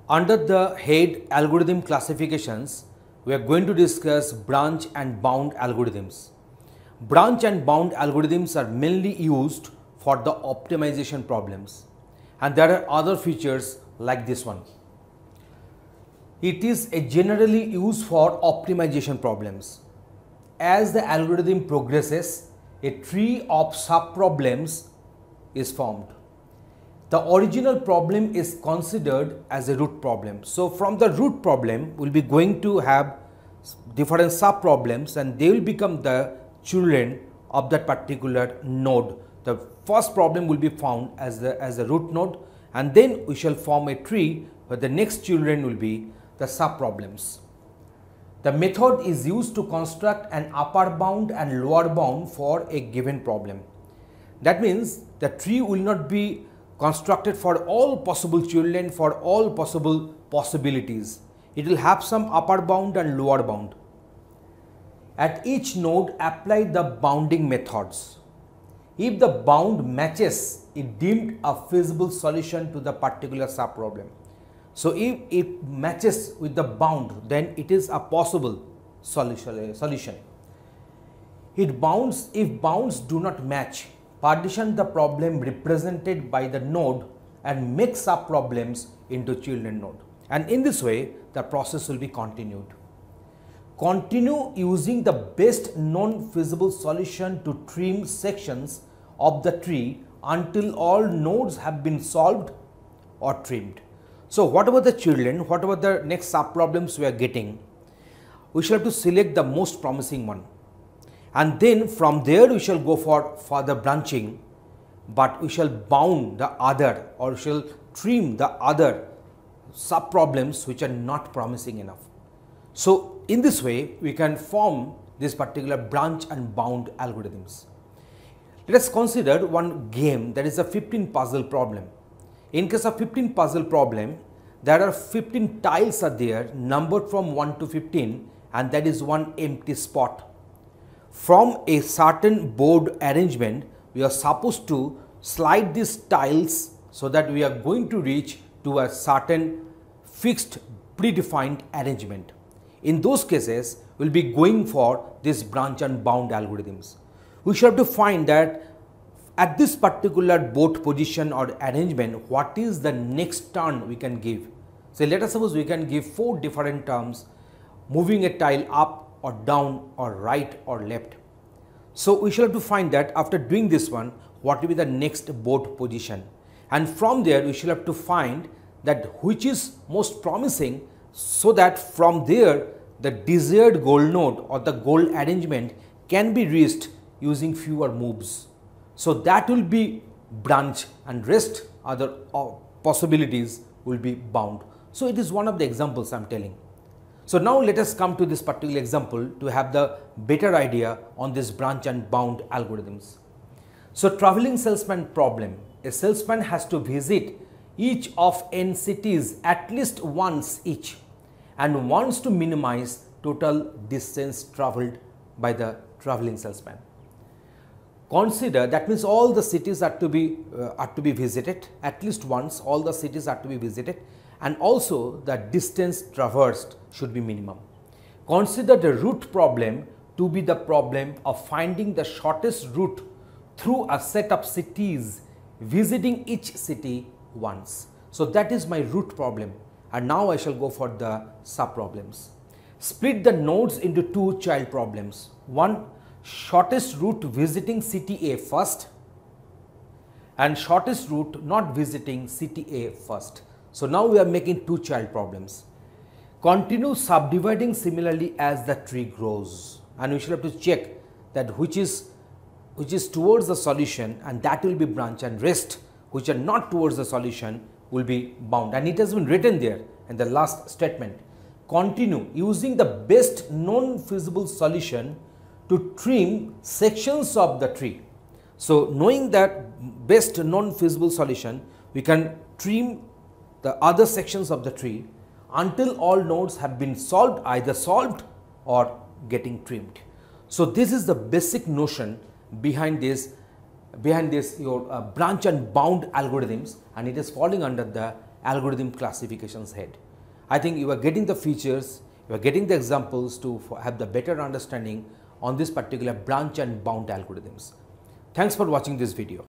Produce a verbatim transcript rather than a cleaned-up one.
Under the head algorithm classifications, we are going to discuss branch and bound algorithms. Branch and bound algorithms are mainly used for the optimization problems, and there are other features like this one. It is a generally used for optimization problems. As the algorithm progresses, a tree of sub-problems is formed. The original problem is considered as a root problem. So from the root problem, we will be going to have different sub-problems, and they will become the children of that particular node. The first problem will be found as the, as the root node, and then we shall form a tree where the next children will be the sub-problems. The method is used to construct an upper bound and lower bound for a given problem. That means the tree will not be constructed for all possible children, for all possible possibilities. It will have some upper bound and lower bound. At each node, apply the bounding methods. If the bound matches, it deemed a feasible solution to the particular sub-problem. So if it matches with the bound, then it is a possible solution. It bounds, if bounds do not match, partition the problem represented by the node and make sub-problems into children node. And in this way, the process will be continued. Continue using the best known feasible solution to trim sections of the tree until all nodes have been solved or trimmed. So whatever the children, whatever the next sub-problems we are getting, we shall have to select the most promising one. And then from there we shall go for further branching, but we shall bound the other, or shall trim the other sub-problems which are not promising enough. So in this way we can form this particular branch and bound algorithms. Let us consider one game, that is a fifteen puzzle problem. In case of fifteen puzzle problem, there are fifteen tiles are there numbered from one to fifteen, and that is one empty spot. From a certain board arrangement, we are supposed to slide these tiles so that we are going to reach to a certain fixed predefined arrangement. In those cases, we will be going for this branch and bound algorithms. We should have to find that at this particular board position or arrangement, what is the next turn we can give. So let us suppose we can give four different terms, moving a tile up or down or right or left. So we shall have to find that after doing this one, what will be the next board position, and from there we shall have to find that which is most promising, so that from there the desired goal node or the goal arrangement can be reached using fewer moves. So that will be branch, and rest other possibilities will be bound. So it is one of the examples I am telling. So now let us come to this particular example to have the better idea on this branch and bound algorithms. So traveling salesman problem, a salesman has to visit each of n cities at least once each, and wants to minimize total distance traveled by the traveling salesman. Consider, that means all the cities are to be uh, are to be visited at least once, all the cities are to be visited, and also the distance traversed should be minimum. Consider the route problem to be the problem of finding the shortest route through a set of cities, visiting each city once. So that is my route problem, and now I shall go for the sub problems. Split the nodes into two child problems. One, shortest route visiting city A first, and shortest route not visiting city A first. So now we are making two child problems. Continue subdividing similarly as the tree grows, and we should have to check that which is which is towards the solution, and that will be branch, and rest which are not towards the solution will be bound. And it has been written there in the last statement. Continue using the best known feasible solution to trim sections of the tree. So knowing that best known feasible solution, we can trim the other sections of the tree until all nodes have been solved, either solved or getting trimmed. So this is the basic notion behind this behind this your uh, branch and bound algorithms, and it is falling under the algorithm classifications head. I think you are getting the features, you are getting the examples to have the better understanding on this particular branch and bound algorithms. Thanks for watching this video.